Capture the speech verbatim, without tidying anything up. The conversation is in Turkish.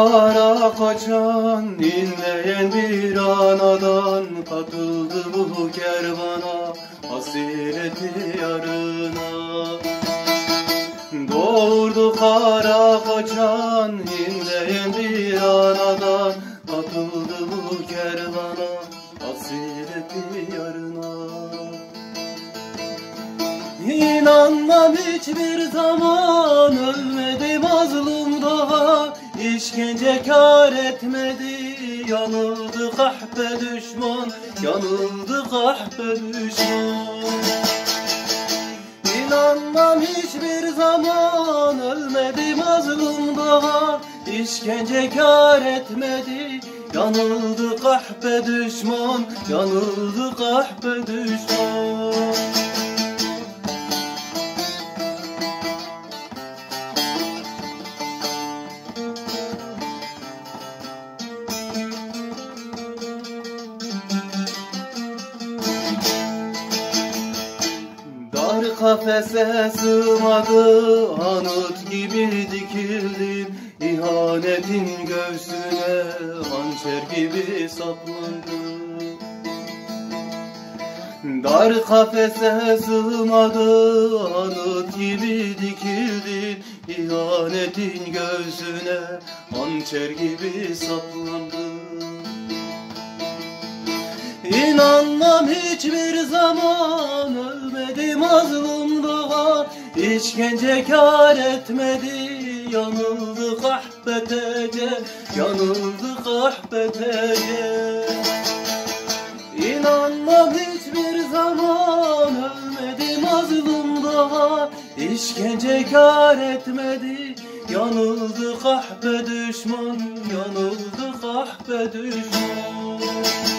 kara kaçan inleyen bir anadan, katıldı bu kervana hasreti yarına. Doğurdu kara kaçan inleyen bir anadan, katıldı bu kervana hasreti yarına. İnanmam hiçbir zaman ölmedi mazlum daha, İşkence kâr etmedi, yanıldı kahpe düşman, yanıldı kahpe düşman. İnanmam hiçbir zaman ölmedi mazlum daha, İşkence kâr etmedi, yanıldı kahpe düşman, yanıldı kahpe düşman. Dar kafese sığmadı, anıt gibi dikildin, İhanetin göğsüne hançer gibi saplandı. Dar kafese sığmadı, anıt gibi dikildin, İhanetin göğsüne hançer gibi saplandı. İnanmam hiçbir zaman ölmedi mazlum daha, İşkence kâr etmedi, yanıldı kahpetece, yanıldı kahpetece. İnanmam hiçbir zaman ölmedi mazlum daha, İşkence kâr etmedi, yanıldı kahpe düşman, yanıldı kahpe düşman.